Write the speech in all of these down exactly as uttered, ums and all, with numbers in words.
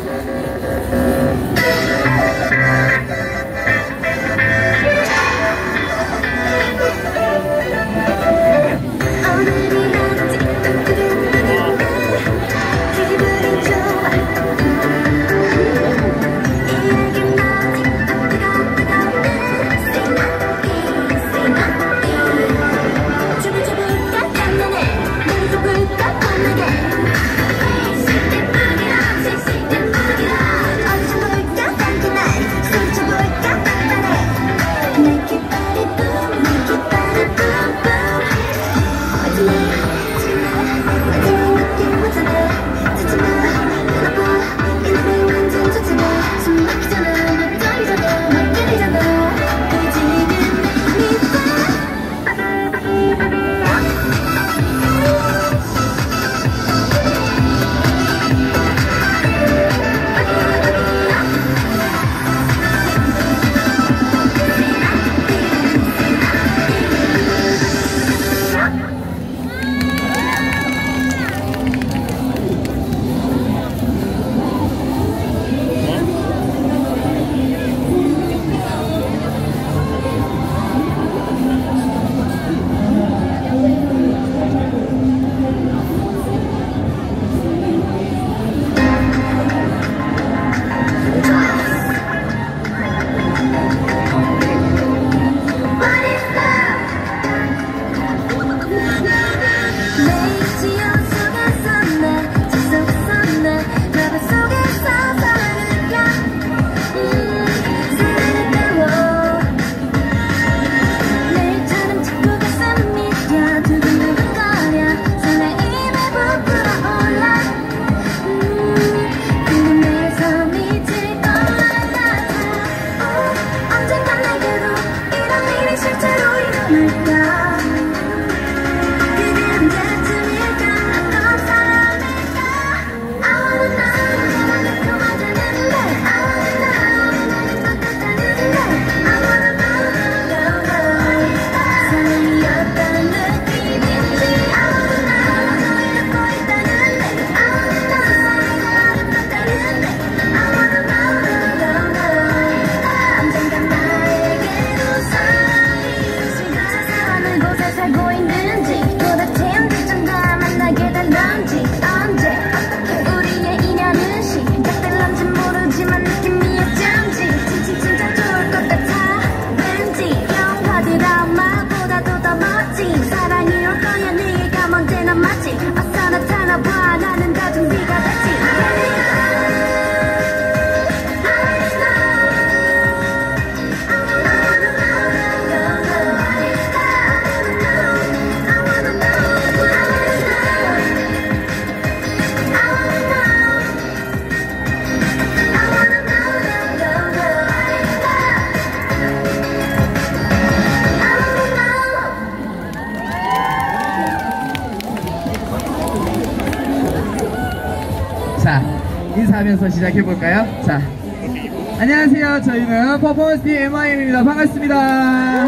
자, 인사하면서 시작해볼까요? 자, 안녕하세요. 저희는 퍼포먼스 팀 엠아이엠입니다. 반갑습니다.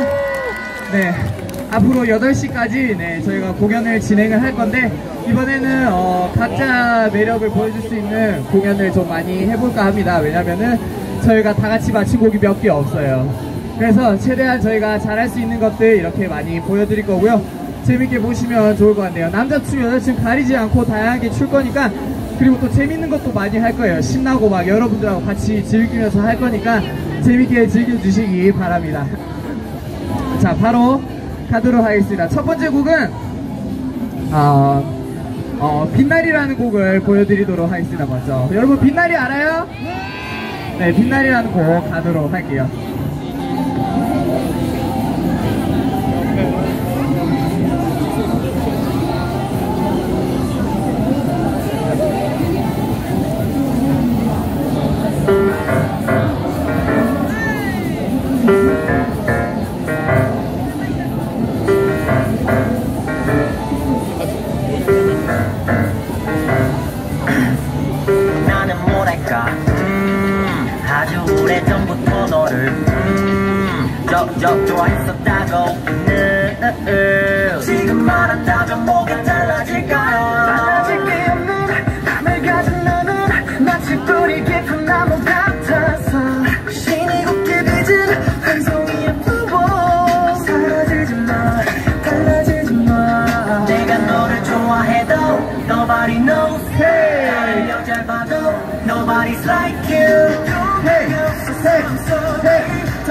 네, 앞으로 여덟 시까지 네, 저희가 공연을 진행을 할 건데, 이번에는 어, 각자 매력을 보여줄 수 있는 공연을 좀 많이 해볼까 합니다. 왜냐면은 저희가 다 같이 맞춘 곡이 몇 개 없어요. 그래서 최대한 저희가 잘할 수 있는 것들 이렇게 많이 보여드릴 거고요. 재밌게 보시면 좋을 것 같네요. 남자춤, 여자춤 가리지 않고 다양하게 출 거니까, 그리고 또 재밌는 것도 많이 할 거예요. 신나고 막 여러분들하고 같이 즐기면서 할 거니까 재밌게 즐겨주시기 바랍니다. 자, 바로 가도록 하겠습니다. 첫 번째 곡은 어, 어, 빛날이라는 곡을 보여드리도록 하겠습니다. 먼저 여러분 빛날이 알아요? 네, 빛날이라는 곡 가도록 할게요. 나는 뭐랄까 음, 아주 오래전부터 너를 음, 적적 좋아했었다고 음, 지금 말한다면 뭐가 달라질까요? 달라질 게 없는 맘을 가진 너는 마치 뿌리게 Nobody's like you. Hey, hey, hey, hey,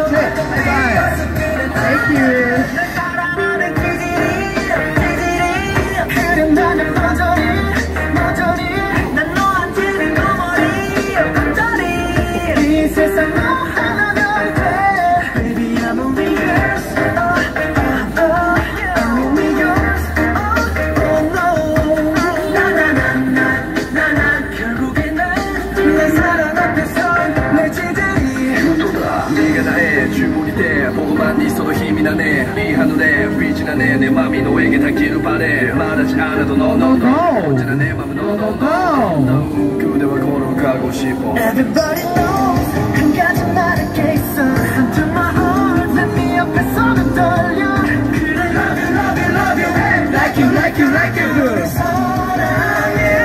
hey, thank you. 사랑하는 기질이 기질이 그런다면 모조리 모조리 난 너한테는 너머리 완전히 이 세상 너 하나면 돼 Baby I'm only yours oh, oh, oh, I'm only yours oh, oh no 나나나나 나나 결국엔 난내 사랑 앞에서 내 지들이 네가 나의 주문이 돼 보고만 있어도 힘이 나네 네 하늘에 휘진하네 내 맘이 너에게 닿기를 바래 말하지 않아도 no no no 언제나 내 맘은 no no no 난 그대와 걸어가고 싶어 Everybody knows 한 가지 말할 게 있어 Into my heart 내 옆에서는 떨려 그래 Love you love you love you Like you, like you, like you. 사랑해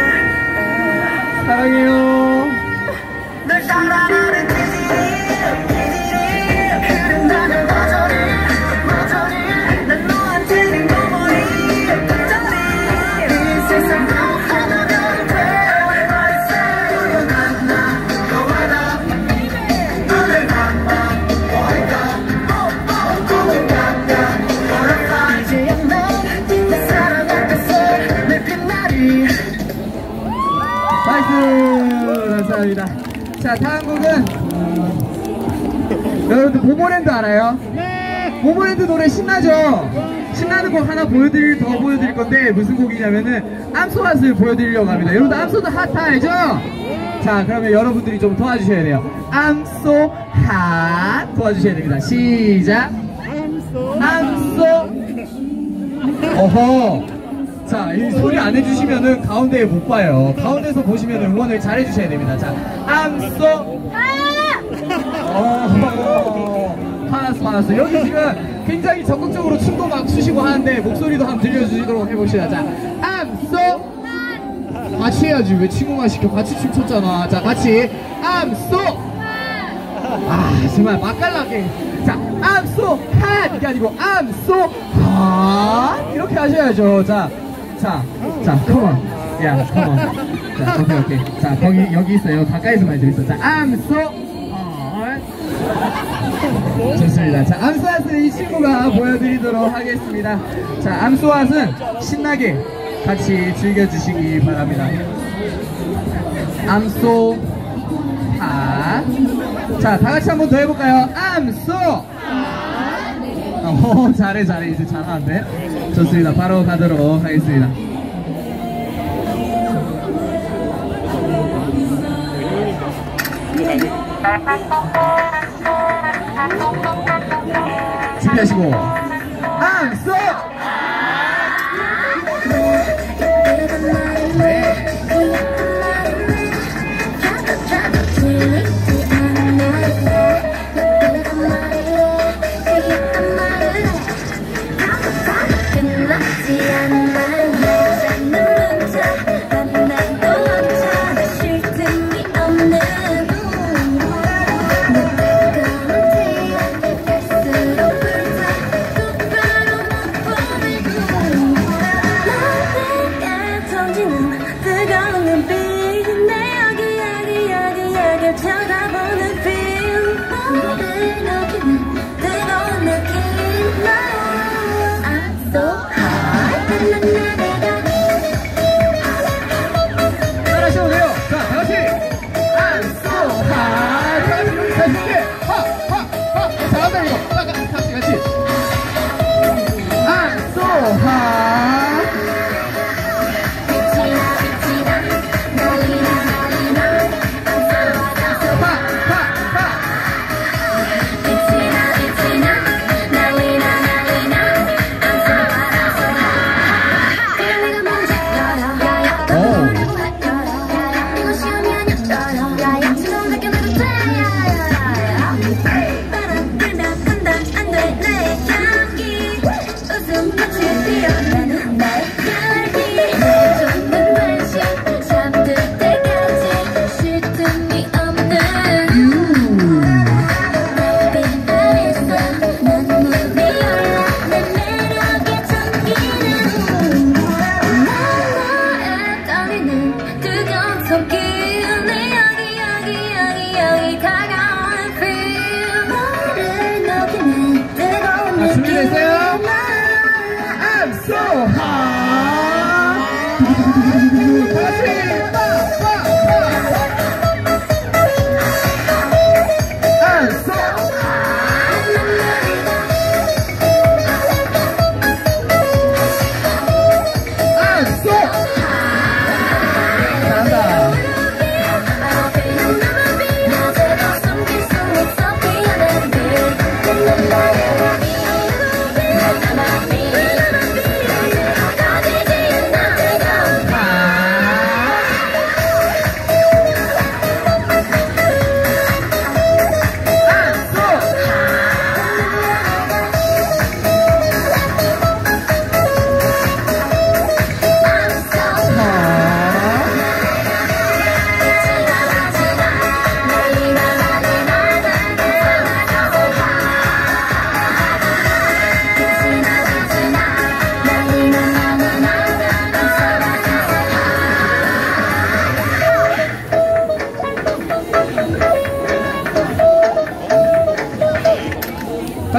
사랑해요. 널 사랑하는 기질이 기질이 그런다면 모조리 모조리 난 너한테는 너머리 완전히 이 세상 너 하나면 돼 Everybody say 나나 너와 나 오늘 밤만 너희가 꿈을 같다 Butterfly 이제야 넌내 사랑 앞에서 내 빛나리 나이스! 감사합니다. 자, 다음 곡은 여러분들 모모랜드 알아요? 네! 모모랜드 노래 신나죠? 신나는 곡 하나 보여드릴, 더 보여드릴 건데 무슨 곡이냐면은 암소핫을 보여드리려고 합니다. 여러분들 암소도 핫 알죠? 자, 그러면 여러분들이 좀 도와주셔야 돼요. 암소 핫 도와주셔야 됩니다. 시작! 암소 어허! 자, 이 소리 안 해주시면은 가운데에 못 봐요. 가운데서 보시면 응원을 잘 해주셔야 됩니다. 자, I'm so. 어, 화났어, 화났어. 여기 지금 굉장히 적극적으로 춤도 막 추시고 하는데 목소리도 한번 들려주시도록 해봅시다. 자, I'm so. 같이 해야지. 왜 친구만 시켜? 같이 춤췄잖아. 자, 같이. I'm so. 아, 정말 맛깔나게. 자, I'm so hot. 이게 아니고 I'm so hot. 이렇게 하셔야죠. 자. 자, 자, come on. 야, come on. 자, 오케이, 오케이. 자, 거기, 여기 있어요. 가까이서 많이 들어있어. 자, I'm so hot. 좋습니다. 자, 암소핫은 이 친구가 보여드리도록 하겠습니다. 자, 암소핫은 신나게 같이 즐겨주시기 바랍니다. I'm so hot. 자, 다 같이 한번 더 해볼까요? I'm so 어, 잘해 잘해 이제 잘하는데. 좋습니다. 바로 가도록 하겠습니다. 준비하시고 I'm so 네.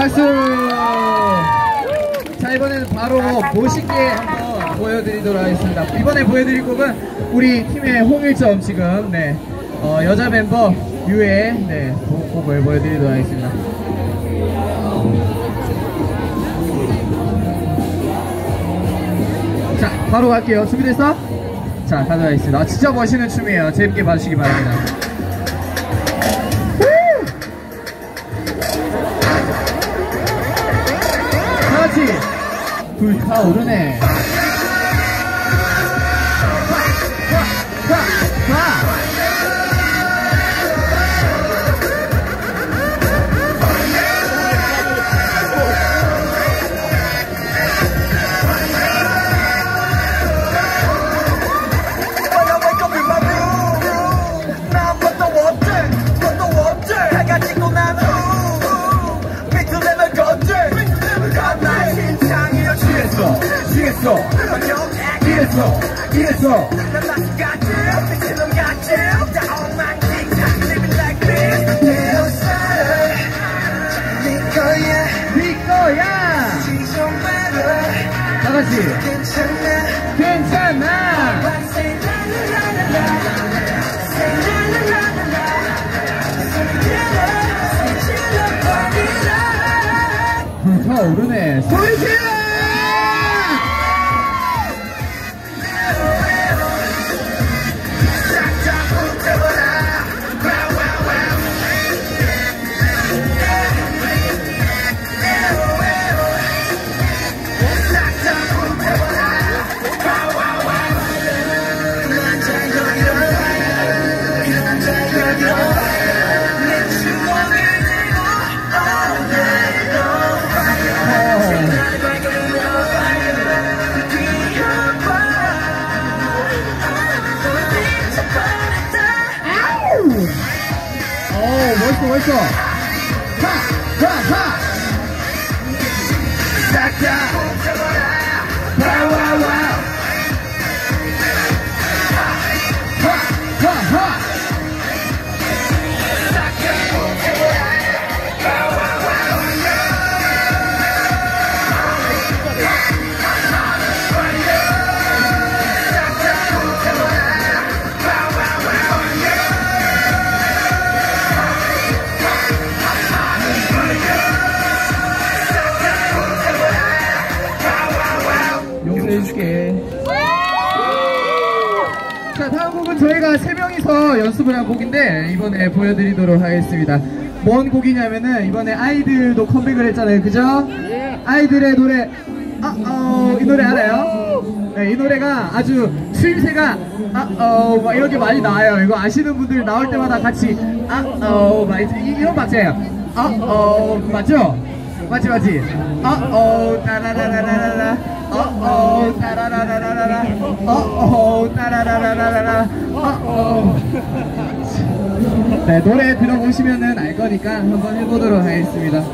박수! 자, 이번에는 바로 멋있게 한번 보여드리도록 하겠습니다. 이번에 보여드릴 곡은 우리 팀의 홍일점 지금, 네, 어, 여자 멤버 유의, 네, 곡을 보여드리도록 하겠습니다. 자, 바로 갈게요. 준비됐어? 자, 가도록 하겠습니다. 아, 진짜 멋있는 춤이에요. 재밌게 봐주시기 바랍니다. 다같이 불타오르네. 자, 자. 이랬어 이랬어 이랬어 난 다시 갔지 미친놈 같지 다 엉망진창 living like this 네 거야 네 거야 다같이 괜찮아 괜찮아 불타오르네 소리 질러. 멋있어 멋있어 파파파 싹다 파와와 파파파 해줄게. 자, 다음 곡은 저희가 세 명이서 연습을 한 곡인데 이번에 보여드리도록 하겠습니다. 뭔 곡이냐면은 이번에 아이들도 컴백을 했잖아요, 그죠? 아이들의 노래, 아, 어, 이 노래 알아요? 네, 이 노래가 아주 추임새가 아, 어, 막 이렇게 많이 나와요. 이거 아시는 분들 나올 때마다 같이 아, 어, 막 이런 박자예요. 아, 어, 맞죠? 맞지 맞지? 아, 어, 따라라라라라. 어어 따라라라라라 어어 따라라라라라 어어. 네, 노래 들어보시면은 알 거니까 한번 해보도록 하겠습니다.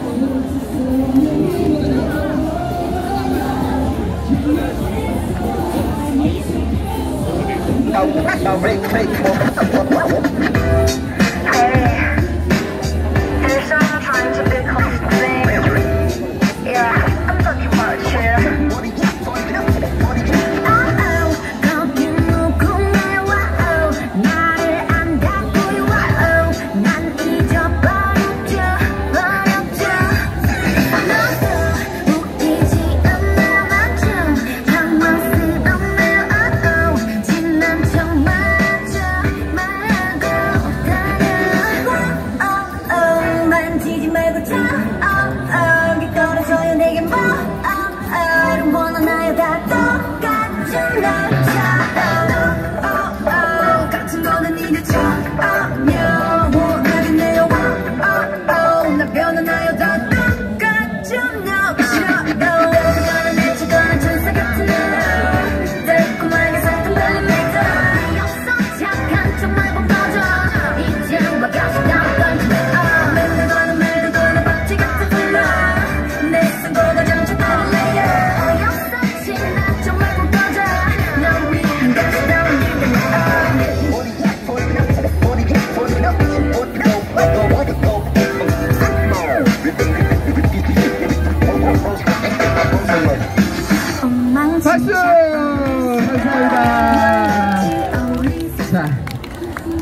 정말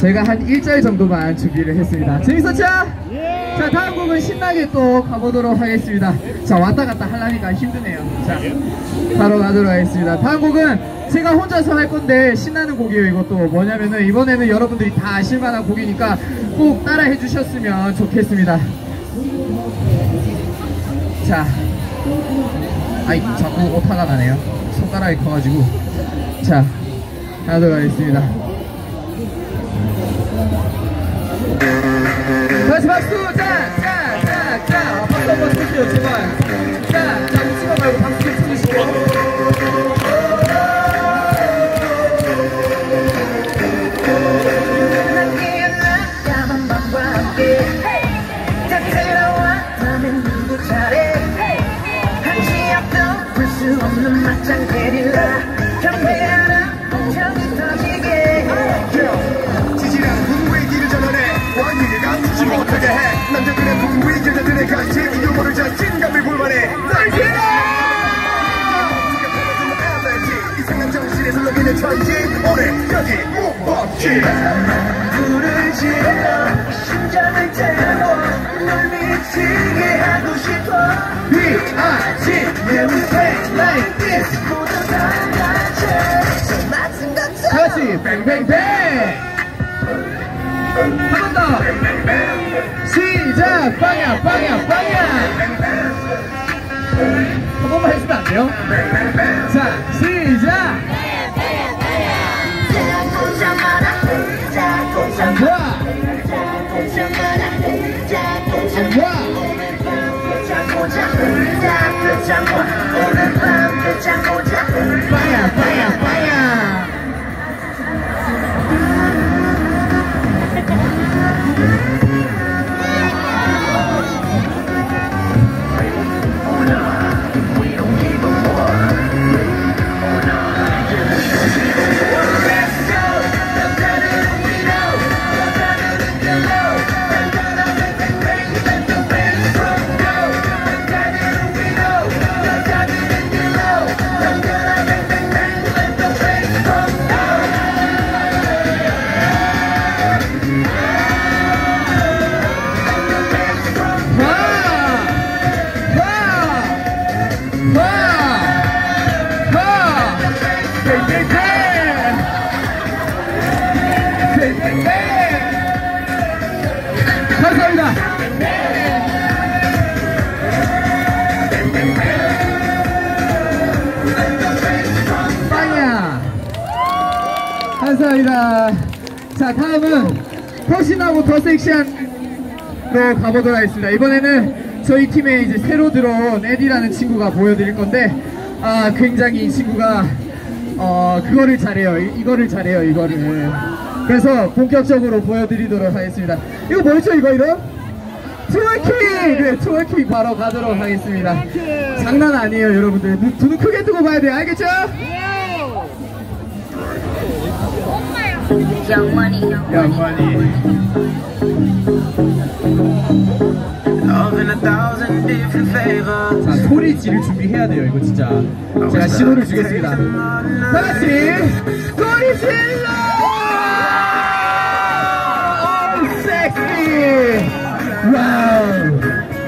저희가 한 일 절 정도만 준비를 했습니다. 재밌었죠? 자, 다음 곡은 신나게 또 가보도록 하겠습니다. 자, 왔다 갔다 하려니까 힘드네요. 자, 바로 가도록 하겠습니다. 다음 곡은 제가 혼자서 할 건데 신나는 곡이에요. 이것도 뭐냐면은 이번에는 여러분들이 다 아실만한 곡이니까 꼭 따라해 주셨으면 좋겠습니다. 자, 아이 자꾸 오타가 나네요. 손가락이 커가지고. 자, 하도록 하겠습니다. 다시 박수! 자, 자, 자, 자, 박수 한번 쳐주세요, 제발. 자, 자, 웃지마 말고 박수 좀 쳐주시고. 없는 맞짱 게릴라 경배하라 정이 터지게 지지랑 분위기를 전환해 원인을 감추지 못하게 해 남자들의 분위기 여자들의 같이 유머를 자신감을 불만해 날 지라 이상한 정신에서 넘기는 천지 오래 여기 못 벗지 불을 질러 심장을 태워 널 미치게 하고 싶어 비, 아, 지, Yeah, we play like this. 모두 다 같이 같이 뱅뱅뱅! 한 번 더! 시작! 빵야, 빵야, 빵야! 한 번만 해주면 안 돼요? 자, 시작! 안 좋아! 안 좋아! 빵야, 빵야, 빵야! 감사합니다. 빵야. 감사합니다. 자, 다음은 더 신나고 더 섹시한로 가보도록 하겠습니다. 이번에는 저희 팀에 이제 새로 들어온 에디라는 친구가 보여드릴 건데, 아, 굉장히 이 친구가 어 그거를 잘해요. 이, 이거를 잘해요. 이거를. 그래서 본격적으로 보여드리도록 하겠습니다. 이거 뭐였죠? 이거 이름? 트월킹! 그래, 트월킹 바로 가도록 하겠습니다. 장난 아니에요, 여러분들. 눈, 눈 크게 뜨고 봐야 돼요. 알겠죠? Young money, young money. Love in a thousand different flavors. 자, 소리 지를 준비해야 돼요, 이거 진짜. 제가 신호를 주겠습니다. 다 같이 소리 질러! 오, 섹시! 와우!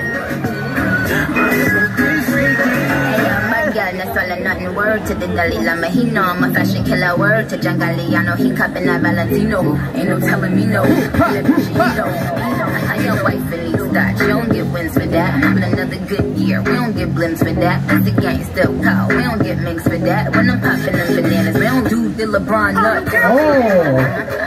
That's all or nothing. Word to the Dalai Lama, he know I'm a fashion killer. Word to John Galliano, he cupping that Valentino. Ain't no telling me no. How your wife Philly start? You don't get wins for that. But another good year, we don't get blimps for that. That's the gang still call, we don't get minks for that. When I'm popping them bananas, we don't do the LeBron nuts. Oh!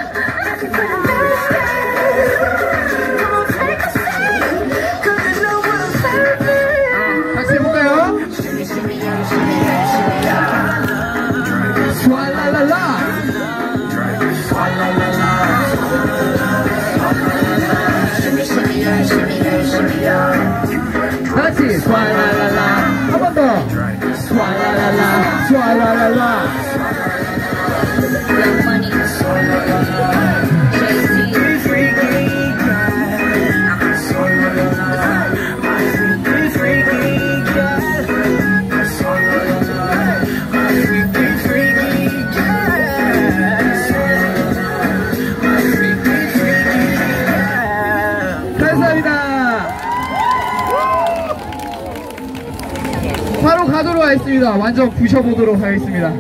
같이 스와라라라 한 번 더 스와라라라 스와라라라 Young money. 있습니다. 완전 부셔보도록 하겠습니다.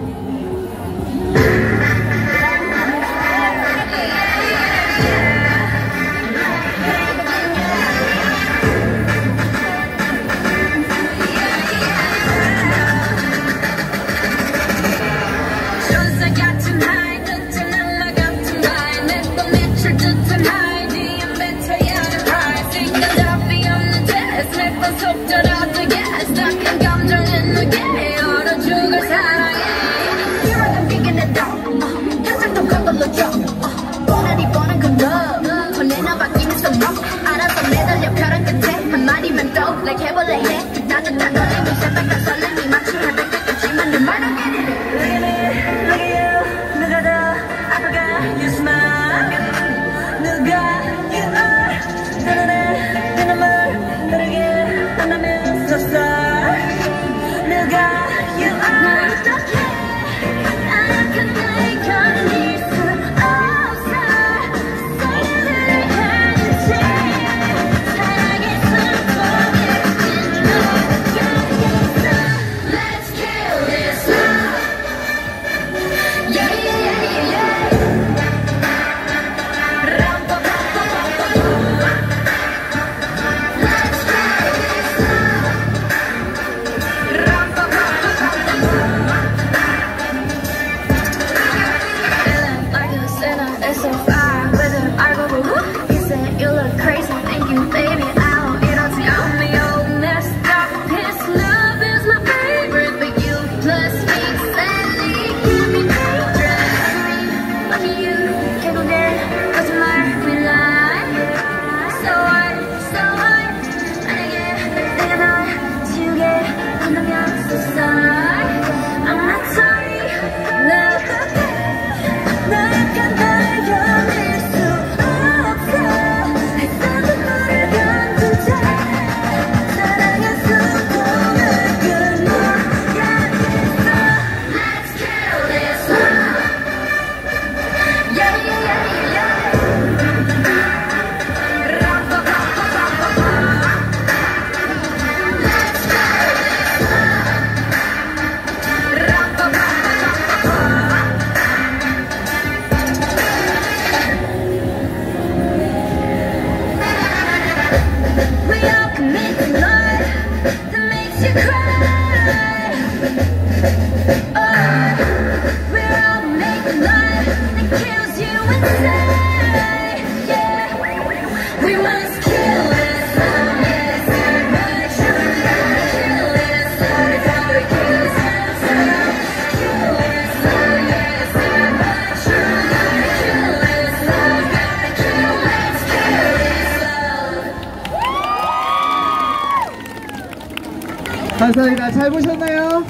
감사합니다. 잘 보셨나요?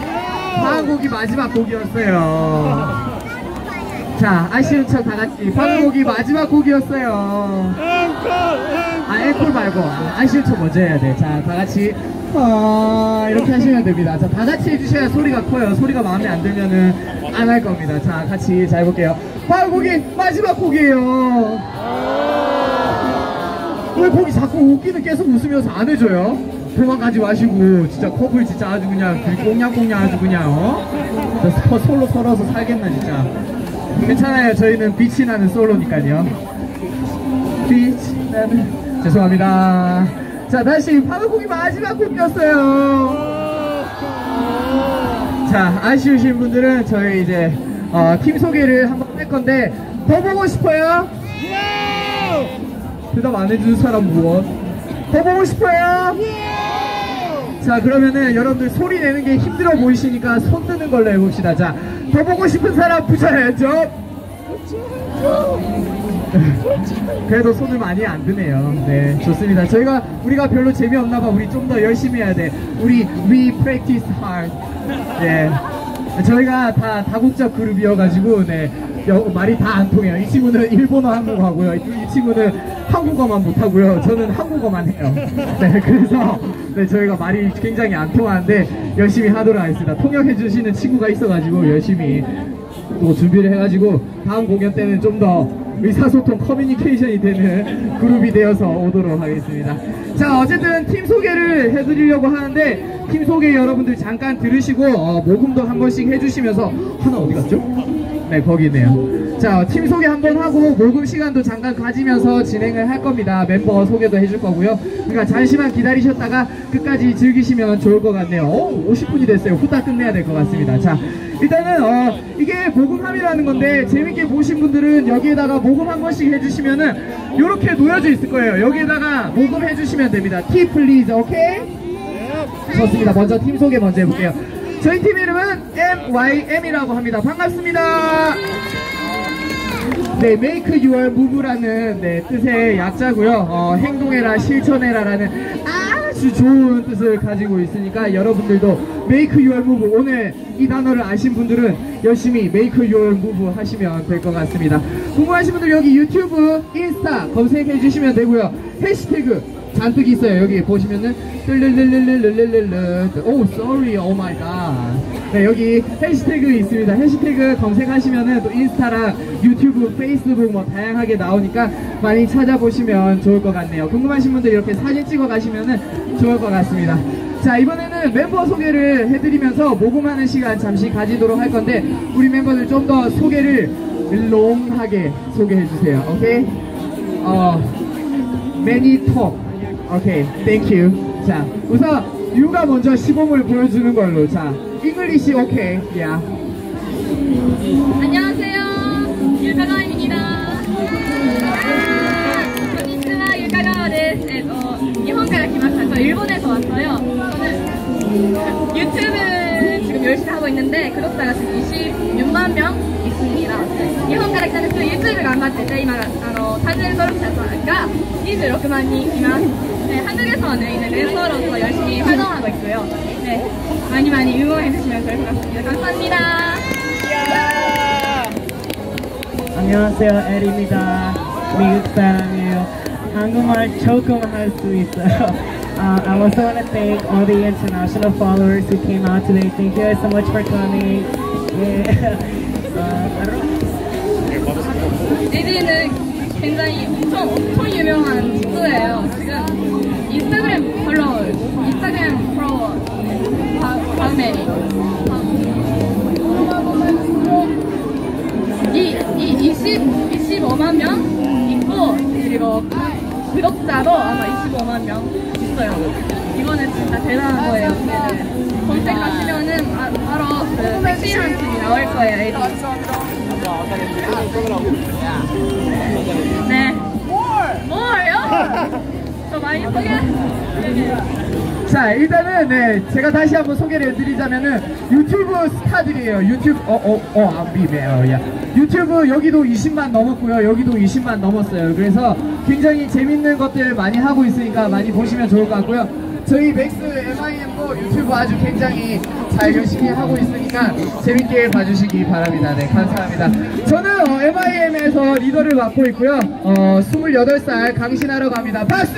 다음 곡이 마지막 곡이었어요. 자, 아쉬운 척 다같이 다음 곡이 마지막 곡이었어요. 아, 앵콜 말고 아쉬운 척 먼저 해야 돼. 자, 다같이 아, 이렇게 하시면 됩니다. 자, 다같이 해주셔야 소리가 커요. 소리가 마음에 안 들면은 안 할 겁니다. 자, 같이 잘 해볼게요. 다음 곡이 마지막 곡이에요. 왜 곡이 자꾸 웃기는 계속 웃으면서 안 해줘요? 도망가지 마시고 진짜 커플 진짜 아주 그냥 꽁냥꽁냥 아주 그냥 어? 저 솔로 서러서 살겠나 진짜. 괜찮아요. 저희는 빛이 나는 솔로니까요. 빛이 나는 죄송합니다. 자, 다시 파도곡이 마지막 곡이었어요. 자, 아쉬우신 분들은 저희 이제 어, 팀 소개를 한번 할 건데 더 보고 싶어요? 대답 안 해주는 사람 무엇? 더 보고 싶어요? 자, 그러면은 여러분들 소리 내는 게 힘들어 보이시니까 손 드는 걸로 해봅시다. 자, 더 보고 싶은 사람 붙여야죠. 그래도 손을 많이 안 드네요. 네, 좋습니다. 저희가 우리가 별로 재미없나봐. 우리 좀 더 열심히 해야 돼. 우리 we practice hard. 네, 저희가 다 다국적 그룹이어가지고 네, 여, 말이 다 안 통해요. 이 친구는 일본어 한국어 하고요. 이, 이 친구는 한국어만 못하고요. 저는 한국어만 해요. 네, 그래서 네, 저희가 말이 굉장히 안 통하는데 열심히 하도록 하겠습니다. 통역해주시는 친구가 있어가지고 열심히 또 준비를 해가지고 다음 공연 때는 좀 더 의사소통 커뮤니케이션이 되는 그룹이 되어서 오도록 하겠습니다. 자, 어쨌든 팀 소개를 해드리려고 하는데 팀 소개 여러분들 잠깐 들으시고 어, 모금도 한 번씩 해주시면서 하나 어디 갔죠? 네, 거기 있네요. 자, 팀 소개 한번 하고 모금 시간도 잠깐 가지면서 진행을 할 겁니다. 멤버 소개도 해줄 거고요. 그러니까 잠시만 기다리셨다가 끝까지 즐기시면 좋을 것 같네요. 오, 오십 분이 됐어요. 후딱 끝내야 될 것 같습니다. 자, 일단은 어, 이게 모금함이라는 건데 재밌게 보신 분들은 여기에다가 모금 한 번씩 해주시면은 이렇게 놓여져 있을 거예요. 여기에다가 모금 해주시면 됩니다. 티 플리즈, 오케이? 좋습니다. 먼저 팀 소개 먼저 해볼게요. 저희 팀 이름은 엠 와이 엠이라고 합니다. 반갑습니다. 네, Make Your Move라는 네, 뜻의 약자고요. 어, 행동해라, 실천해라라는 아주 좋은 뜻을 가지고 있으니까 여러분들도 Make Your Move, 오늘 이 단어를 아신 분들은 열심히 Make Your Move 하시면 될 것 같습니다. 궁금하신 분들 여기 유튜브, 인스타 검색해 주시면 되고요. 해시태그 잔뜩 있어요. 여기 보시면은 뜰르르르르르르르 오 sorry oh my god. 네, 여기 해시태그 있습니다. 해시태그 검색하시면은 또 인스타랑 유튜브, 페이스북 뭐 다양하게 나오니까 많이 찾아보시면 좋을 것 같네요. 궁금하신 분들 이렇게 사진 찍어 가시면은 좋을 것 같습니다. 자, 이번에는 멤버 소개를 해드리면서 모금하는 시간 잠시 가지도록 할 건데 우리 멤버들 좀 더 소개를 롱하게 소개해 주세요. 오케이? 어, many talk. 오케이, 땡큐. 자, 우선 유가 먼저 시범을 보여주는 걸로. 자, 잉글리시 오케이. 야. 안녕하세요, 유카가입니다. konnichiwa, 유카가です. 네, 어, 일본에서来ました. 저 일본에서 왔어요. 저는 유튜브 지금 열심히 하고 있는데 구독자가 지금 이십육만 명 있습니다. 일본에서来たんですけど 유튜브 頑張ってて今あのチャンネル登録者がにじゅうろくまん人います. 네, 한국에서는 이제 랩서로서 열심히 활동하고 있고요. 네, 많이 많이 응원해주시면 좋을 것 같습니다. 감사합니다. 안녕하세요, 에리입니다. 미국 사람이에요. 한국말 조금 할 수 있어요. Uh, I also want to thank all the international followers who came out today. Thank you guys so much for coming. Yeah. uh, I don't know. 에디는 굉장히 엄청 엄청 유명한 친구예요. 지금 인스타그램 팔로워, 인스타그램 팔로워 다음에 이, 이 이십, 이십오만 명 있고 그리고 구독자도 아마 이십오만 명 있어요. 이거는 진짜 대단한 거예요. 검색하시면은 아, 바로 그 섹시한 팀이 나올 거예요. 에디. 네. 뭐요? 저 많이 소개. 자, 일단은 네, 제가 다시 한번 소개를 해드리자면은 유튜브 스타들이에요. 유튜브 어어어 안 비매요. 야. 유튜브 여기도 이십만 넘었고요. 여기도 이십만 넘었어요. 그래서 굉장히 재밌는 것들 많이 하고 있으니까 많이 보시면 좋을 것 같고요. 저희 맥스 엠아이엠도 유튜브 아주 굉장히 잘 열심히 하고 있으니까 재밌게 봐주시기 바랍니다. 네, 감사합니다. 저는 어, 엠아이엠에서 리더를 맡고 있고요. 어, 스물여덟 살 강신하러 갑니다. 박수!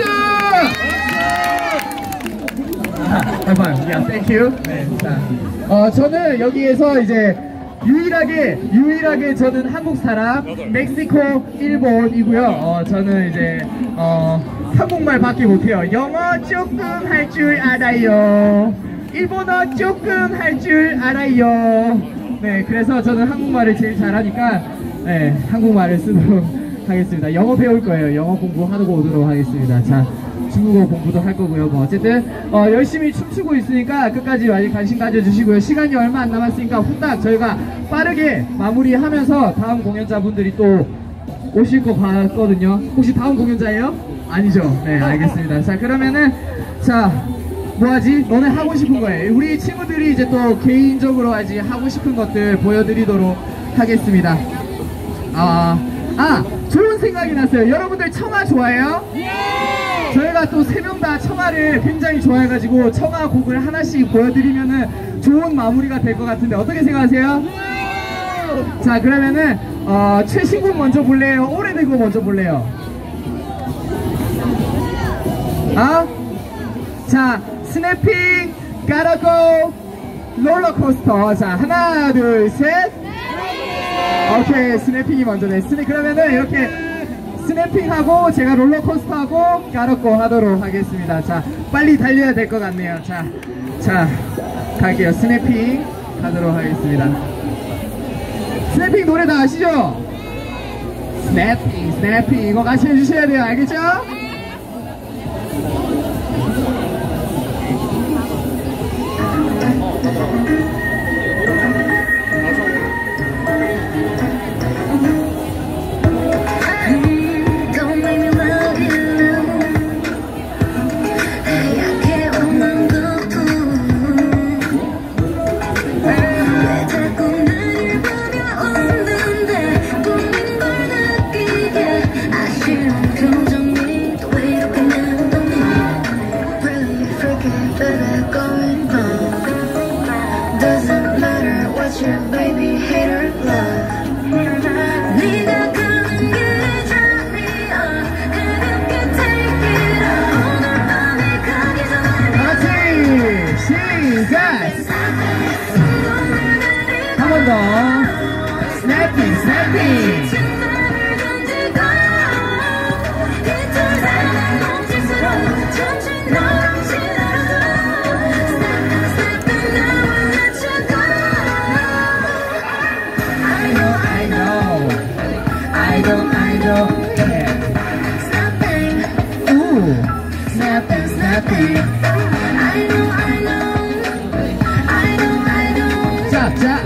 하이파이브. 야, 땡큐. 네, 자, 어, 저는 여기에서 이제 유일하게 유일하게 저는 한국 사람, 멕시코, 일본이고요. 어, 저는 이제 어, 한국말밖에 못해요. 영어 조금 할 줄 알아요. 일본어 조금 할 줄 알아요. 네, 그래서 저는 한국말을 제일 잘하니까 네, 한국말을 쓰도록 하겠습니다. 영어 배울 거예요. 영어 공부하고 오도록 하겠습니다. 자, 중국어 공부도 할 거고요. 뭐 어쨌든 어, 열심히 춤추고 있으니까 끝까지 많이 관심 가져주시고요. 시간이 얼마 안 남았으니까 후딱 저희가 빠르게 마무리하면서 다음 공연자분들이 또 오실 것 같거든요. 혹시 다음 공연자예요? 아니죠? 네, 알겠습니다. 자, 그러면은 자, 뭐하지? 너네 하고 싶은 거예요. 우리 친구들이 이제 또 개인적으로 아직 하고 싶은 것들 보여드리도록 하겠습니다. 아, 아, 좋은 생각이 났어요. 여러분들 청아 좋아해요? 저희가 또 세 명 다 청아를 굉장히 좋아해가지고 청아 곡을 하나씩 보여드리면은 좋은 마무리가 될 것 같은데 어떻게 생각하세요? 자, 그러면은 어, 최신곡 먼저 볼래요? 오래된 거 먼저 볼래요? 아? 자, 스냅핑, Gotta Go, 롤러코스터. 자, 하나, 둘, 셋. 오케이, 스냅핑이 먼저네. 스냅, 그러면은 이렇게 스냅핑하고 제가 롤러코스터하고 까놓고 하도록 하겠습니다. 자, 빨리 달려야 될 것 같네요. 자, 자, 갈게요. 스냅핑 가도록 하겠습니다. 스냅핑 노래 다 아시죠? 스냅핑, 스냅핑 이거 같이 해주셔야 돼요. 알겠죠? 한 번 더. 스냅핑, 스냅핑. I know, I know. I know, I know. Yeah. Ooh, snapping, snapping. I know, I know. I know, I know. 자, 자.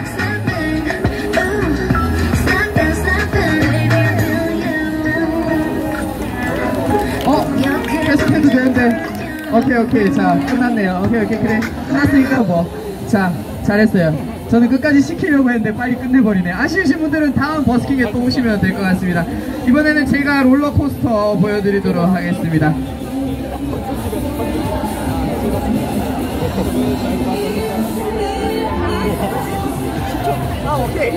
어, 계속해도 되는데. 오케이, 오케이. 자, 끝났네요. 오케이, 오케이. 그래. 끝났으니까 뭐. 자, 잘했어요. 저는 끝까지 시키려고 했는데 빨리 끝내버리네. 아쉬우신 분들은 다음 버스킹에 또 오시면 될 것 같습니다. 이번에는 제가 롤러코스터 보여드리도록 하겠습니다. 아, 오케이.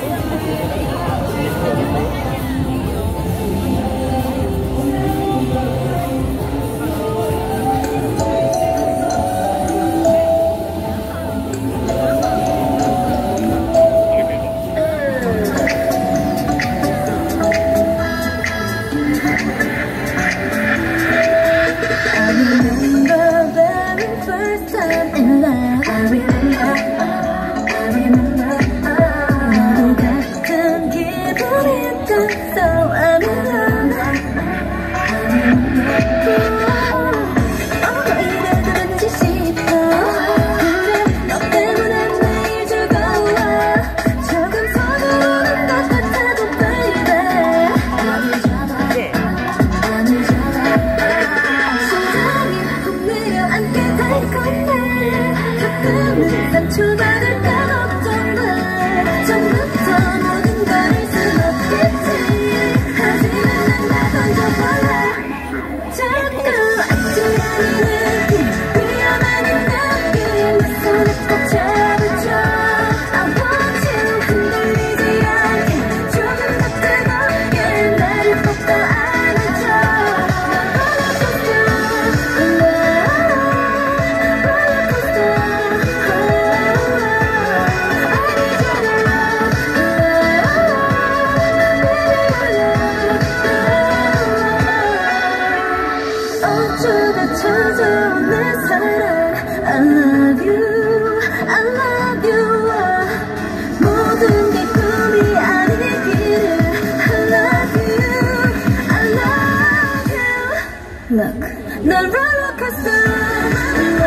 Look, the roller coaster.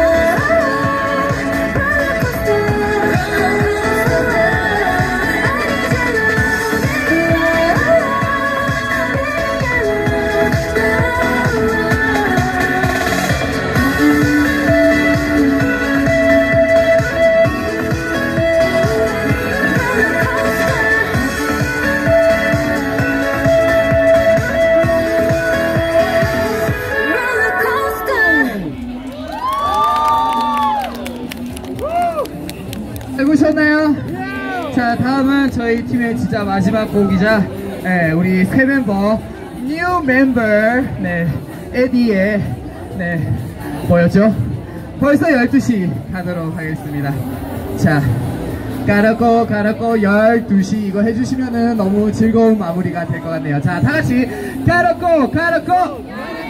해보셨나요? 자, 다음은 저희 팀의 진짜 마지막 곡이자 네, 우리 새 멤버 뉴 멤버 네, 에디의 네, 뭐였죠? 벌써 열두 시 가도록 하겠습니다. 자, 까르꼬 까르꼬 열두 시 이거 해주시면은 너무 즐거운 마무리가 될 것 같네요. 자, 다같이 까르꼬 까르꼬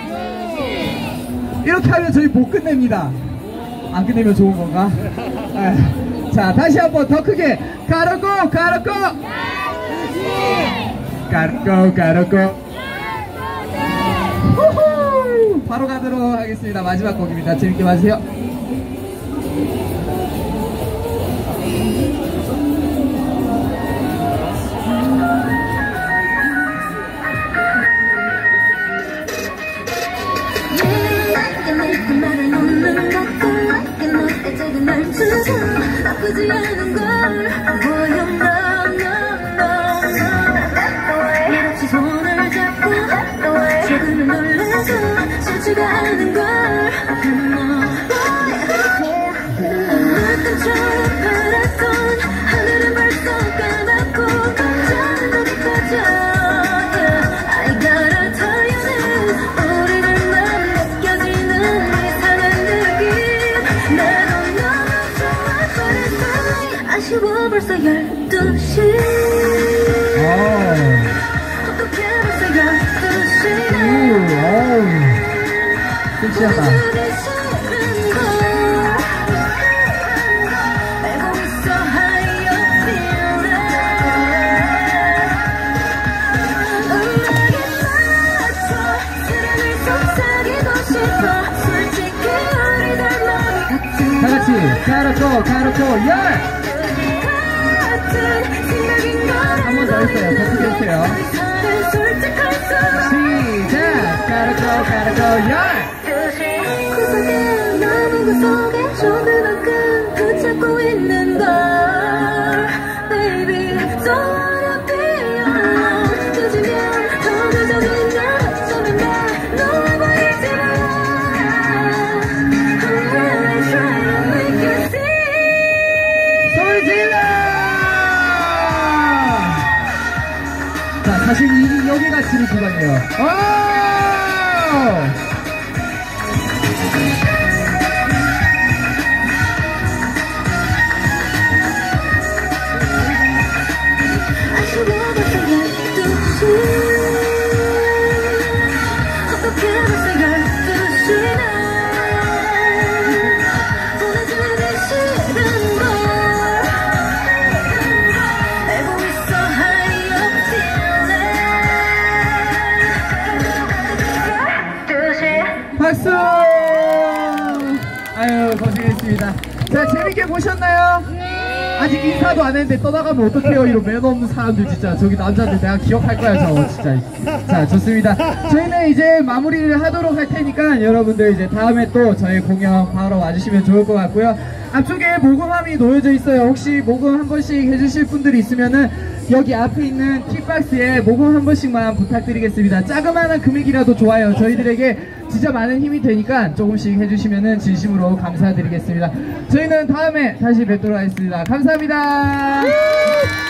이렇게 하면 저희 못 끝냅니다. 안 끝내면 좋은 건가? 아, 자, 다시 한번 더 크게 까르꼬 까르꼬 까르꼬 까르꼬 바로 가도록 하겠습니다. 마지막 곡입니다. 재밌게 봐주세요. 나쁘지 않은 걸 보여 no no no no 말없이 손을 잡고 조금은 놀라서 싫지가 않은 걸 물감처럼 파랗던 하늘은 벌써 까맣고 감정은 높아져 I gotta tell you this 우리들만 느껴지는 이상한 느낌 나도 너무 좋아 아쉬워 벌써 열두 시 어떻게 벌써 열두 시네 섹시하다. 알고 있어 how you feel 음악에 맞춰 사랑을 속삭이고 싶어 솔직히 우리들 마음이 같은 다같이 까르꼬 까르꼬 열! 한 번 더 했어요. 더 크게 했어요. 시작! 까르꼬 까르꼬 열! 구석에 너무 구석에 조그만큼 붙잡고 있는 걸 Baby don't wanna be alone 늦으면 더 늦어진다 어쩌면 나 너무 보이지 마 I'm really trying to make you see 소리 질러! 자, 사실 이, 여기가 지금 구간이에요. 오! 아쉬워 벌써 열두 시 어떻게 벌써 열두 시나 보내주기 싫은 걸 알고 있어 how you feel 열두 시 박수! 아유, 고생했습니다. 자, 재밌게 보셨나요? 아직 인사도 안 했는데 떠나가면 어떡해요, 이런 매너 없는 사람들 진짜. 저기 남자들 내가 기억할 거야, 저거 진짜. 자, 좋습니다. 저희는 이제 마무리를 하도록 할 테니까 여러분들 이제 다음에 또 저희 공연 바로 와주시면 좋을 것 같고요. 앞쪽에 모금함이 놓여져 있어요. 혹시 모금 한 번씩 해주실 분들이 있으면은 여기 앞에 있는 킥박스에 모금 한 번씩만 부탁드리겠습니다. 자그마한 금액이라도 좋아요. 저희들에게 진짜 많은 힘이 되니까 조금씩 해주시면은 진심으로 감사드리겠습니다. 저희는 다음에 다시 뵙도록 하겠습니다. 감사합니다.